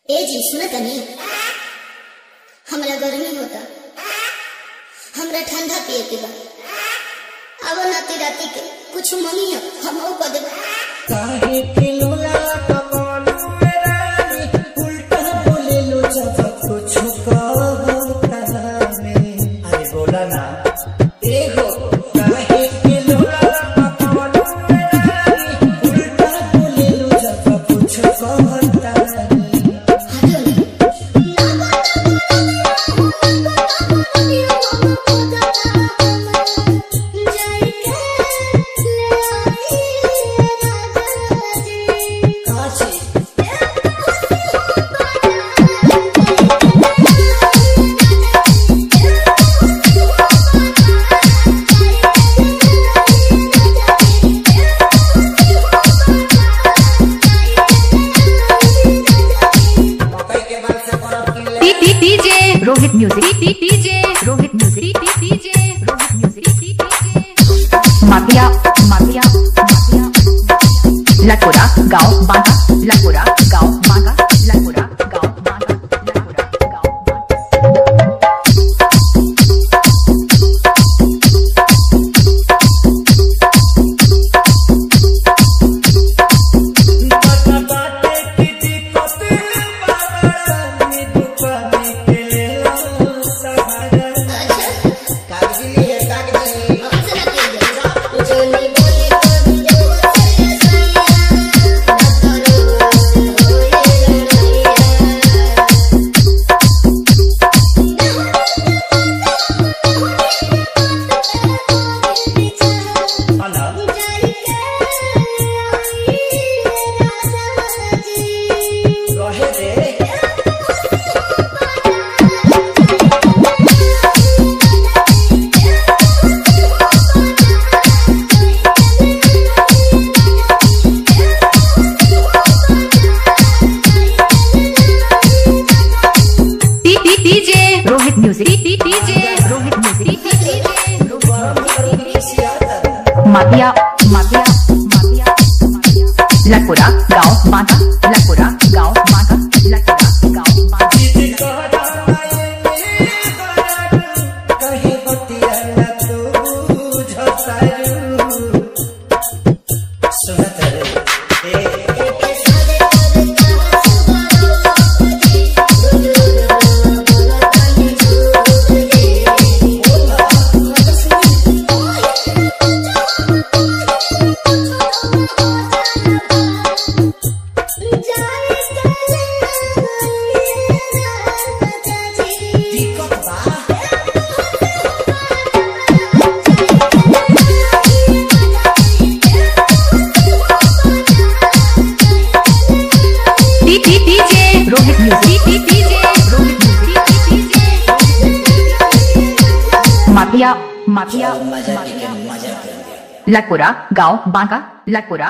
ए जी सुन तनी, हमरा गर्मी होता, हमरा ठंडा पिए के बा। अब नाती राती के कुछ मंगी है हम ओ कर देबा। काहे के लोला कमालू मेरा नी उल्टा बोले लो जब कुछ कहता में। अरे बोला ना एगो काहे के लोला कमालू मेरा नी उल्टा बोले लो जब कुछ कहता में। Rohit music DJ Rohit music DJ Rohit music mafia mafia mafia Lakora गांव बांका लकोरा गांव बांका लकोरा गांव बांका लकोरा गांव Rohit music DJ Rohit music mafia mafia mafia Lakora गांव बांका लकोरा गांव बांका लकोरा गांव Banka. Rohit music DJ Rohit music mafia mafia mafia Lakora गांव बांका लकोरा।